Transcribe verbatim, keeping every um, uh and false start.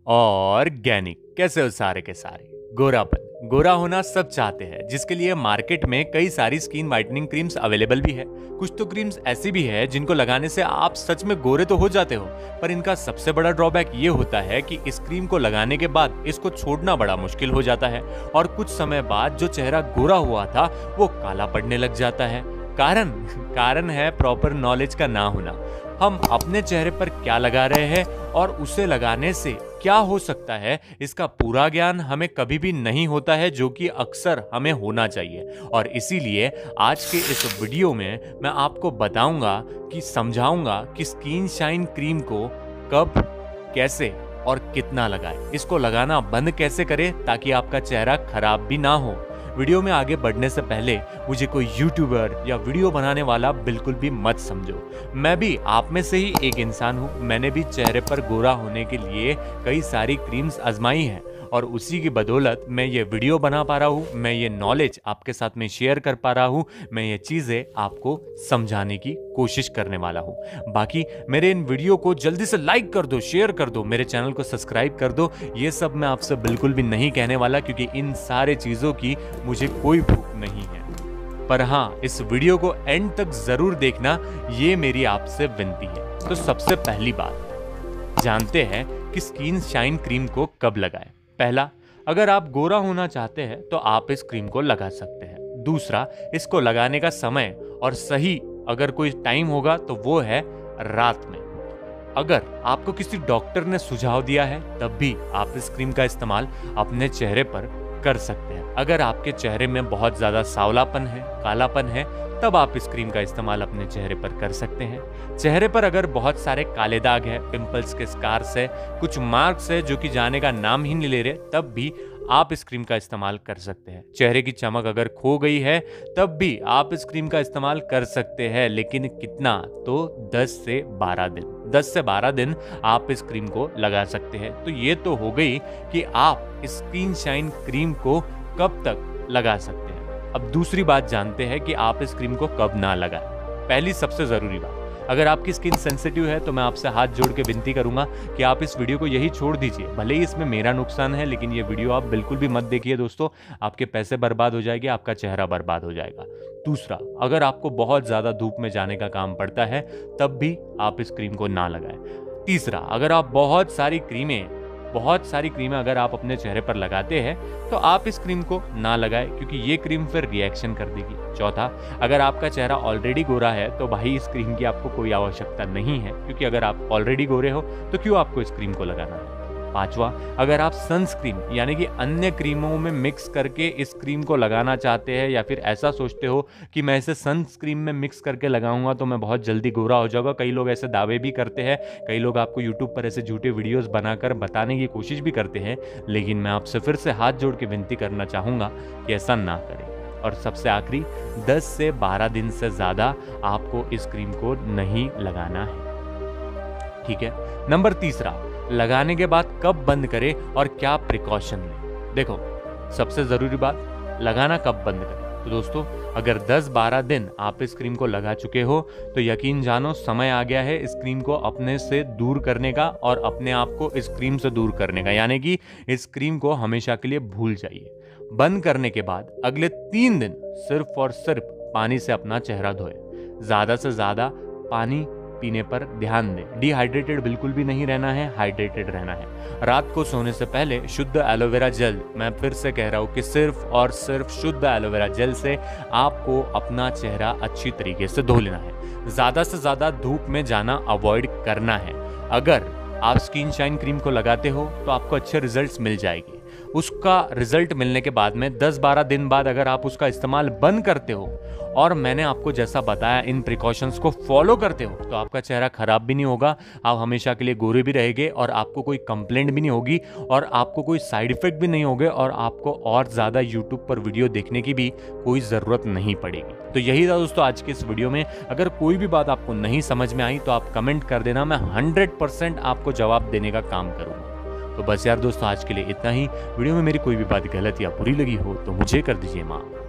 Organic. कैसे हो सारे के सारे? गोरापन गोरा होना सब चाहते हैं, जिसके लिए मार्केट में कई सारी स्किन वाइटनिंग क्रीम्स अवेलेबल भी है। कुछ तो क्रीम्स ऐसी भी है जिनको लगाने से आप सच में गोरे तो हो जाते हो, पर इनका सबसे बड़ा ड्रॉबैक ये होता है कि इस क्रीम को लगाने के बाद इसको छोड़ना बड़ा मुश्किल हो जाता है और कुछ समय बाद जो चेहरा गोरा हुआ था वो काला पड़ने लग जाता है। कारण कारण है प्रॉपर नॉलेज का ना होना। हम अपने चेहरे पर क्या लगा रहे हैं और उसे लगाने से क्या हो सकता है, इसका पूरा ज्ञान हमें कभी भी नहीं होता है, जो कि अक्सर हमें होना चाहिए। और इसीलिए आज के इस वीडियो में मैं आपको बताऊंगा कि समझाऊंगा कि स्किन शाइन क्रीम को कब, कैसे और कितना लगाएं। इसको लगाना बंद कैसे करें ताकि आपका चेहरा खराब भी ना हो। वीडियो में आगे बढ़ने से पहले मुझे कोई यूट्यूबर या वीडियो बनाने वाला बिल्कुल भी मत समझो। मैं भी आप में से ही एक इंसान हूँ। मैंने भी चेहरे पर गोरा होने के लिए कई सारी क्रीम्स आजमाई हैं और उसी की बदौलत मैं ये वीडियो बना पा रहा हूँ, मैं ये नॉलेज आपके साथ में शेयर कर पा रहा हूँ, मैं ये चीज़ें आपको समझाने की कोशिश करने वाला हूँ। बाकी मेरे इन वीडियो को जल्दी से लाइक कर दो, शेयर कर दो, मेरे चैनल को सब्सक्राइब कर दो। ये सब मैं आपसे बिल्कुल भी नहीं कहने वाला, क्योंकि इन सारे चीज़ों की मुझे कोई भूख नहीं है। पर हाँ, इस वीडियो को एंड तक जरूर देखना, ये मेरी आपसे विनती है। तो सबसे पहली बात जानते हैं कि स्किन शाइन क्रीम को कब लगाएं। पहला, अगर आप गोरा होना चाहते हैं तो आप इस क्रीम को लगा सकते हैं। दूसरा, इसको लगाने का समय और सही अगर कोई टाइम होगा तो वो है रात में। अगर आपको किसी डॉक्टर ने सुझाव दिया है तब भी आप इस क्रीम का इस्तेमाल अपने चेहरे पर कर सकते हैं। अगर आपके चेहरे में बहुत ज्यादा सांवलापन है, कालापन है, तब आप इस क्रीम का इस्तेमाल अपने चेहरे पर कर सकते हैं। चेहरे पर अगर बहुत सारे काले दाग है, पिंपल्स के स्कार्स है, कुछ मार्क्स है जो कि जाने का नाम ही नहीं ले रहे, तब भी आप इस क्रीम का इस्तेमाल कर सकते हैं। चेहरे की चमक अगर खो गई है तब भी आप इस क्रीम का इस्तेमाल कर सकते हैं, लेकिन कितना? तो दस से बारह दिन दस से बारह दिन आप इस क्रीम को लगा सकते हैं। तो ये तो हो गई कि आप स्किन शाइन क्रीम को कब तक लगा सकते हैं। अब दूसरी बात जानते हैं कि आप इस क्रीम को कब ना लगाएं। पहली सबसे जरूरी बात, अगर आपकी स्किन सेंसिटिव है तो मैं आपसे हाथ जोड़ के विनती करूंगा कि आप इस वीडियो को यही छोड़ दीजिए। भले ही इसमें मेरा नुकसान है, लेकिन ये वीडियो आप बिल्कुल भी मत देखिए दोस्तों। आपके पैसे बर्बाद हो जाएंगे, आपका चेहरा बर्बाद हो जाएगा। दूसरा, अगर आपको बहुत ज्यादा धूप में जाने का काम पड़ता है तब भी आप इस क्रीम को ना लगाएं। तीसरा, अगर आप बहुत सारी क्रीमें बहुत सारी क्रीमें अगर आप अपने चेहरे पर लगाते हैं तो आप इस क्रीम को ना लगाएं, क्योंकि ये क्रीम फिर रिएक्शन कर देगी। चौथा, अगर आपका चेहरा ऑलरेडी गोरा है तो भाई इस क्रीम की आपको कोई आवश्यकता नहीं है, क्योंकि अगर आप ऑलरेडी गोरे हो तो क्यों आपको इस क्रीम को लगाना है। पांचवा, अगर आप सनस्क्रीन यानी कि अन्य क्रीमों में मिक्स करके इस क्रीम को लगाना चाहते हैं, या फिर ऐसा सोचते हो कि मैं इसे सनस्क्रीन में मिक्स करके लगाऊंगा तो मैं बहुत जल्दी गोरा हो जाऊंगा, कई लोग ऐसे दावे भी करते हैं, कई लोग आपको यूट्यूब पर ऐसे झूठे वीडियोस बनाकर बताने की कोशिश भी करते हैं, लेकिन मैं आपसे फिर से हाथ जोड़ के विनती करना चाहूंगा कि ऐसा ना करें। और सबसे आखिरी, दस से बारह दिन से ज्यादा आपको इस क्रीम को नहीं लगाना है। ठीक है। नंबर तीसरा, लगाने के बाद कब बंद करें और क्या प्रिकॉशन लें। देखो, सबसे जरूरी बात, लगाना कब बंद करें। तो दोस्तों, अगर दस बारह दिन आप इस क्रीम को लगा चुके हो तो यकीन जानो समय आ गया है इस क्रीम को अपने से दूर करने का और अपने आप को इस क्रीम से दूर करने का, यानी कि इस क्रीम को हमेशा के लिए भूल जाइए। बंद करने के बाद अगले तीन दिन सिर्फ और सिर्फ पानी से अपना चेहरा धोए। ज्यादा से ज्यादा पानी पीने पर ध्यान दें। डिहाइड्रेटेड बिल्कुल भी नहीं रहना है, हाइड्रेटेड रहना है। रात को सोने से पहले शुद्ध एलोवेरा जेल, मैं फिर से कह रहा हूं कि सिर्फ और सिर्फ शुद्ध एलोवेरा जेल से आपको अपना चेहरा अच्छी तरीके से धो लेना है। ज्यादा से ज्यादा धूप में जाना अवॉइड करना है। अगर आप स्किन शाइन क्रीम को लगाते हो तो आपको अच्छे रिजल्ट्स मिल जाएंगे। उसका रिजल्ट मिलने के बाद में दस बारह दिन बाद अगर आप उसका इस्तेमाल बंद करते हो और मैंने आपको जैसा बताया इन प्रिकॉशंस को फॉलो करते हो तो आपका चेहरा खराब भी नहीं होगा, आप हमेशा के लिए गोरे भी रहेंगे और आपको कोई कंप्लेंट भी नहीं होगी और आपको कोई साइड इफेक्ट भी नहीं होंगे और आपको और ज़्यादा यूट्यूब पर वीडियो देखने की भी कोई ज़रूरत नहीं पड़ेगी। तो यही था दोस्तों आज के इस वीडियो में। अगर कोई भी बात आपको नहीं समझ में आई तो आप कमेंट कर देना, मैं हंड्रेड परसेंट आपको जवाब देने का काम करूँगा। तो बस यार दोस्तों, आज के लिए इतना ही। वीडियो में मेरी कोई भी बात गलत या बुरी लगी हो तो मुझे कर दीजिए माफ।